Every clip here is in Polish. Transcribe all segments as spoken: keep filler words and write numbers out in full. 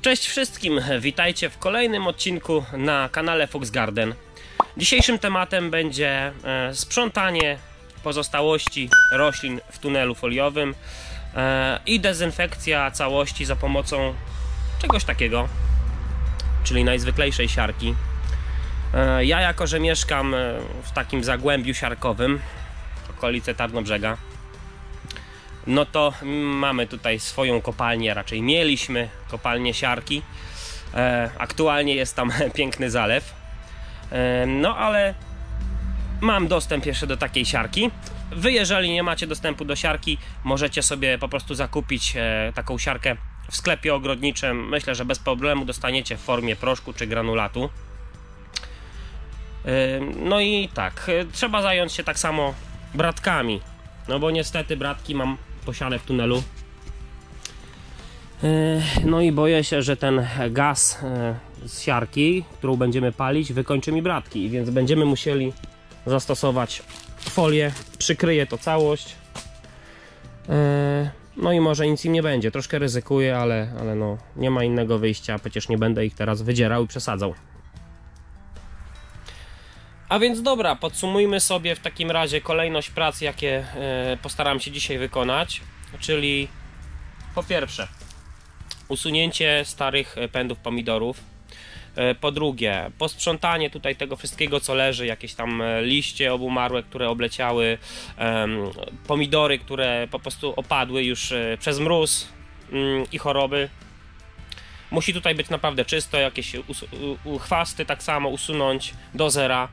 Cześć wszystkim, witajcie w kolejnym odcinku na kanale Fox Garden. Dzisiejszym tematem będzie sprzątanie pozostałości roślin w tunelu foliowym i dezynfekcja całości za pomocą czegoś takiego, czyli najzwyklejszej siarki. Ja, jako że mieszkam w takim zagłębiu siarkowym, okolice Tarnobrzega, no to mamy tutaj swoją kopalnię, raczej mieliśmy kopalnię siarki. E, aktualnie jest tam piękny zalew. E, no ale mam dostęp jeszcze do takiej siarki. Wy, jeżeli nie macie dostępu do siarki, możecie sobie po prostu zakupić e, taką siarkę w sklepie ogrodniczym. Myślę, że bez problemu dostaniecie w formie proszku czy granulatu. E, no i tak, e, trzeba zająć się tak samo bratkami. No bo niestety bratki mam posiane w tunelu. No i boję się, że ten gaz z siarki, którą będziemy palić, wykończy mi bratki, więc będziemy musieli zastosować folię. Przykryję to całość. No i może nic im nie będzie. Troszkę ryzykuję, ale, ale no, nie ma innego wyjścia. Przecież nie będę ich teraz wydzierał i przesadzał. A więc dobra, podsumujmy sobie w takim razie kolejność prac, jakie postaram się dzisiaj wykonać. Czyli po pierwsze usunięcie starych pędów pomidorów. Po drugie posprzątanie tutaj tego wszystkiego, co leży, jakieś tam liście obumarłe, które obleciały, pomidory, które po prostu opadły już przez mróz i choroby. Musi tutaj być naprawdę czysto, jakieś chwasty tak samo usunąć do zera.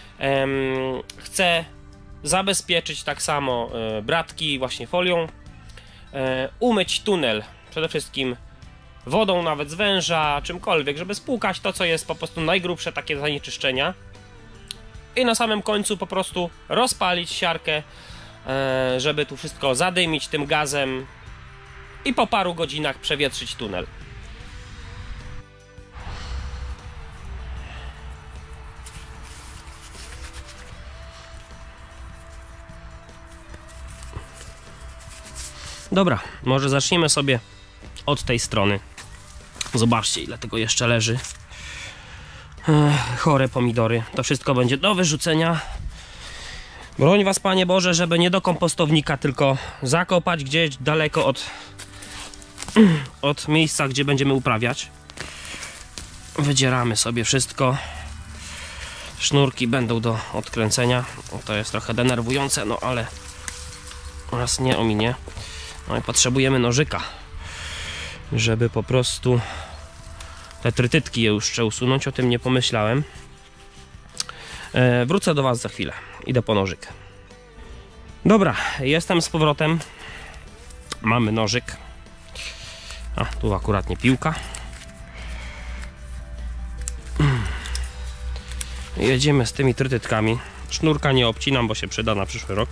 Chcę zabezpieczyć tak samo bratki właśnie folią, umyć tunel przede wszystkim wodą, nawet z węża, czymkolwiek, żeby spłukać to, co jest po prostu najgrubsze takie zanieczyszczenia, i na samym końcu po prostu rozpalić siarkę, żeby tu wszystko zadymić tym gazem i po paru godzinach przewietrzyć tunel. Dobra, może zaczniemy sobie od tej strony. Zobaczcie, ile tego jeszcze leży. Ech, chore pomidory. To wszystko będzie do wyrzucenia. Broń was, Panie Boże, żeby nie do kompostownika, tylko zakopać gdzieś daleko od, od miejsca, gdzie będziemy uprawiać. Wydzieramy sobie wszystko. Sznurki będą do odkręcenia. To jest trochę denerwujące, no ale nas nie ominie. No i potrzebujemy nożyka, żeby po prostu te trytytki je jeszcze usunąć. O tym nie pomyślałem. E, wrócę do was za chwilę. Idę po nożyk. Dobra, jestem z powrotem. Mamy nożyk. A, tu akurat nie piłka. Jedziemy z tymi trytytkami. Sznurka nie obcinam, bo się przyda na przyszły rok.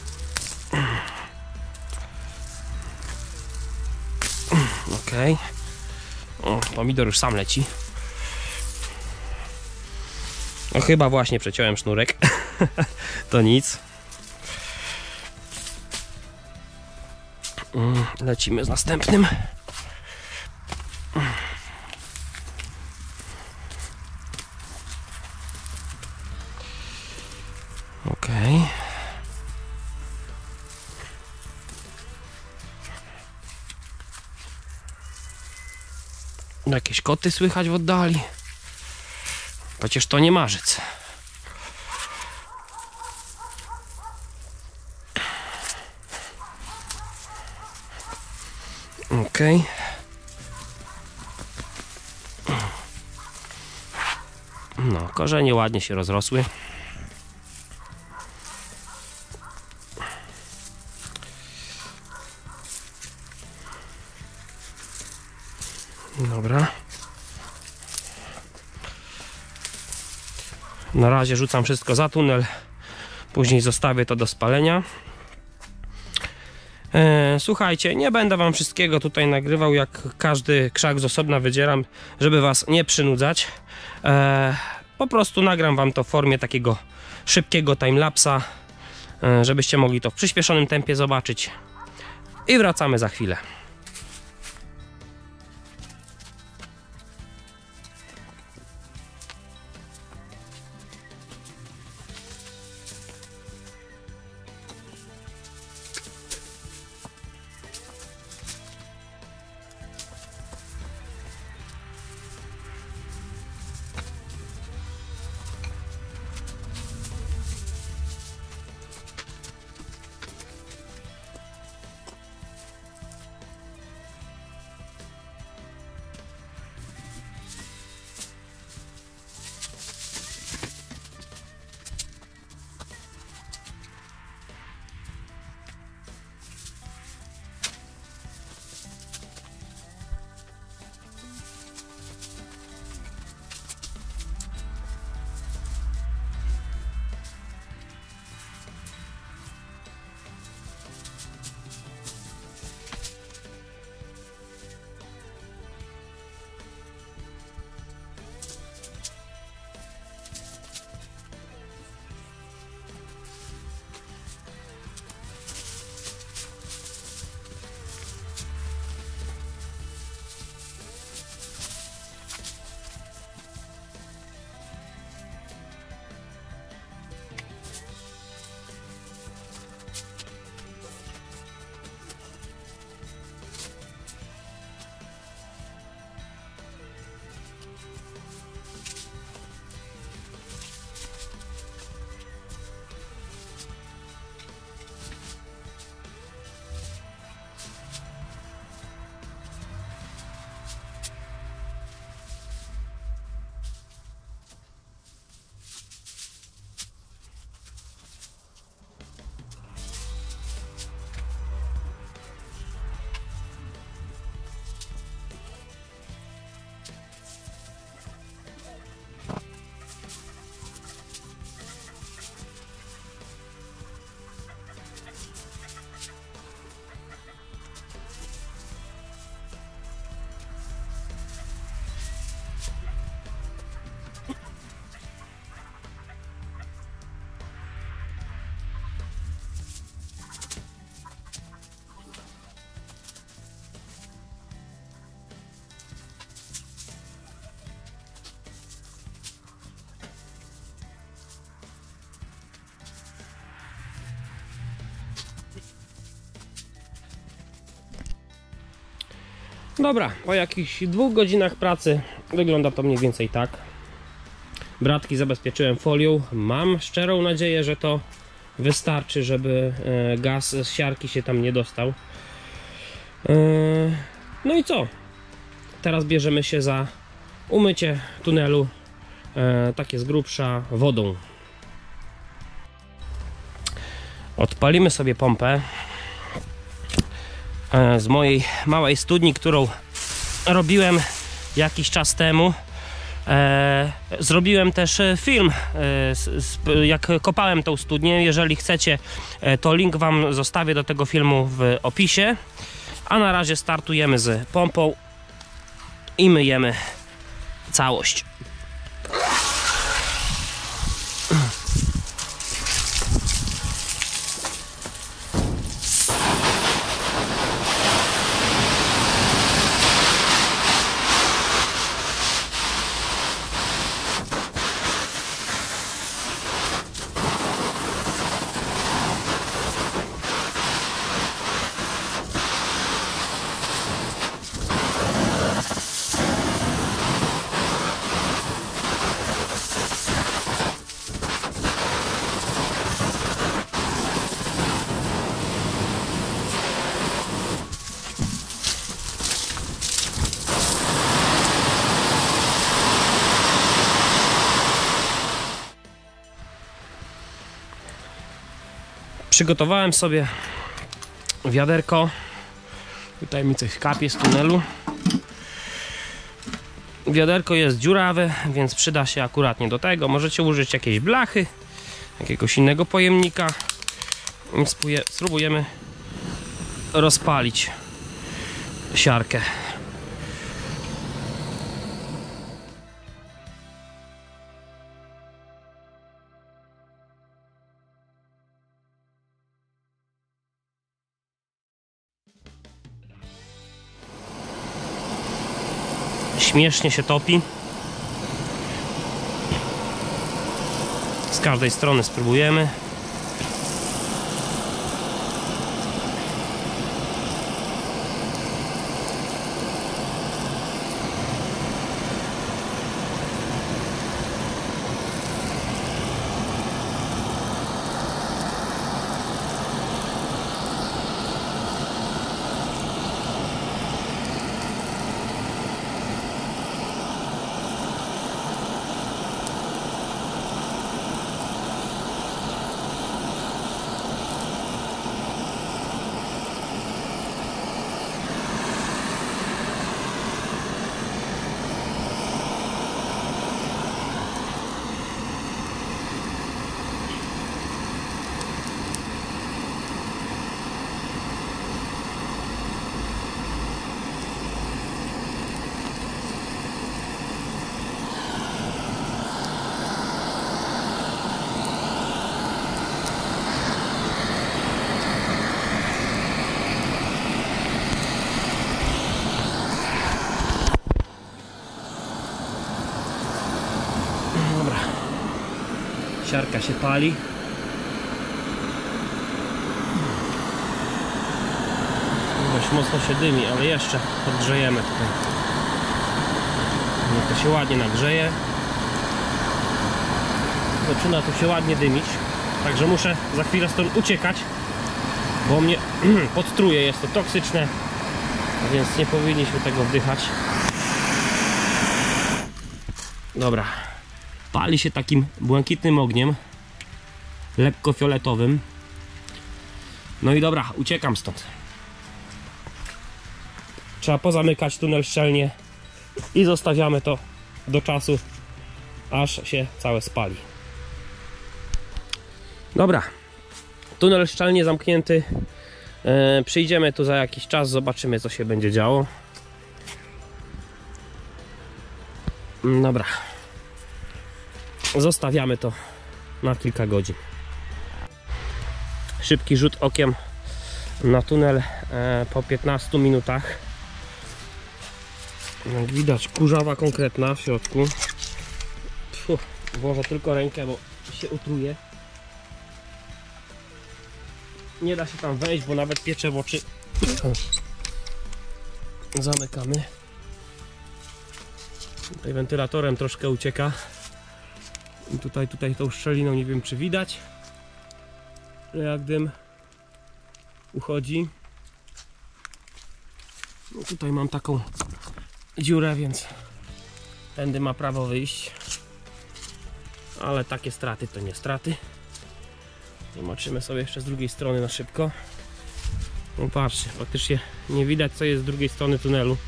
Okej. O, pomidor już sam leci. No chyba właśnie przeciąłem sznurek. To nic. Lecimy z następnym. Okej. Jakieś koty słychać w oddali. Przecież to nie marzec. Okej. No, korzenie ładnie się rozrosły. Dobra. Na razie rzucam wszystko za tunel. Później zostawię to do spalenia. E, słuchajcie, nie będę wam wszystkiego tutaj nagrywał, jak każdy krzak z osobna wydzieram, żeby was nie przynudzać. E, po prostu nagram wam to w formie takiego szybkiego timelapsa, e, żebyście mogli to w przyspieszonym tempie zobaczyć. I wracamy za chwilę. Dobra, po jakichś dwóch godzinach pracy wygląda to mniej więcej tak. Bratki zabezpieczyłem folią. Mam szczerą nadzieję, że to wystarczy, żeby gaz z siarki się tam nie dostał. No i co? Teraz bierzemy się za umycie tunelu, takie z grubsza, wodą. Odpalimy sobie pompę z mojej małej studni, którą robiłem jakiś czas temu. E, zrobiłem też film, e, jak kopałem tą studnię. Jeżeli chcecie, e, to link wam zostawię do tego filmu w opisie. A na razie startujemy z pompą i myjemy całość. Przygotowałem sobie wiaderko. Tutaj mi coś kapie z tunelu. Wiaderko jest dziurawe, więc przyda się akuratnie do tego. Możecie użyć jakiejś blachy, jakiegoś innego pojemnika. Spróbujemy rozpalić siarkę. Śmiesznie się topi. Z każdej strony spróbujemy. Siarka się pali. Dość mocno się dymi, ale jeszcze podgrzejemy tutaj. Niech to się ładnie nagrzeje. Zaczyna to się ładnie dymić. Także muszę za chwilę stąd uciekać, bo mnie podtruje, jest to toksyczne, a więc nie powinniśmy tego wdychać. Dobra. Pali się takim błękitnym ogniem, lekko fioletowym. No i dobra, uciekam stąd. Trzeba pozamykać tunel szczelnie i zostawiamy to do czasu, aż się całe spali. Dobra, tunel szczelnie zamknięty. e, Przyjdziemy tu za jakiś czas, zobaczymy, co się będzie działo. Dobra, zostawiamy to na kilka godzin. Szybki rzut okiem na tunel e, po piętnastu minutach. Jak widać, kurzawa konkretna w środku. Puh, włożę tylko rękę, bo się utruje. Nie da się tam wejść, bo nawet piecze w oczy. Zamykamy. Tutaj wentylatorem troszkę ucieka. I tutaj, tutaj tą szczeliną nie wiem czy widać, jak dym uchodzi. No tutaj mam taką dziurę, więc tędy ma prawo wyjść. Ale takie straty to nie straty. Zobaczymy sobie jeszcze z drugiej strony na szybko. No patrzcie, faktycznie nie widać co jest z drugiej strony tunelu.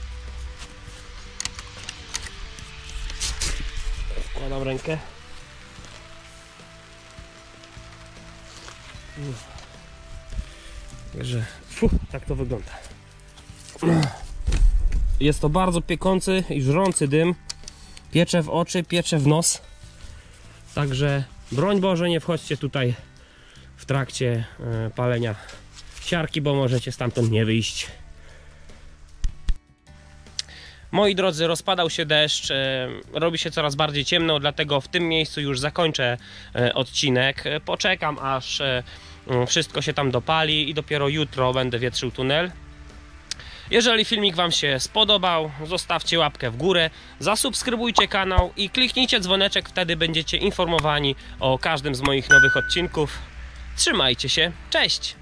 Wkładam rękę. Także, fu, tak to wygląda. Jest to bardzo piekący i żrący dym. Piecze w oczy, piecze w nos. Także broń Boże, nie wchodźcie tutaj w trakcie e, palenia siarki, bo możecie stamtąd nie wyjść. Moi drodzy, rozpadał się deszcz, e, robi się coraz bardziej ciemno, dlatego w tym miejscu już zakończę e, odcinek. E, poczekam aż e, wszystko się tam dopali i dopiero jutro będę wietrzył tunel. Jeżeli filmik Wam się spodobał, zostawcie łapkę w górę, zasubskrybujcie kanał i kliknijcie dzwoneczek, wtedy będziecie informowani o każdym z moich nowych odcinków. Trzymajcie się, cześć!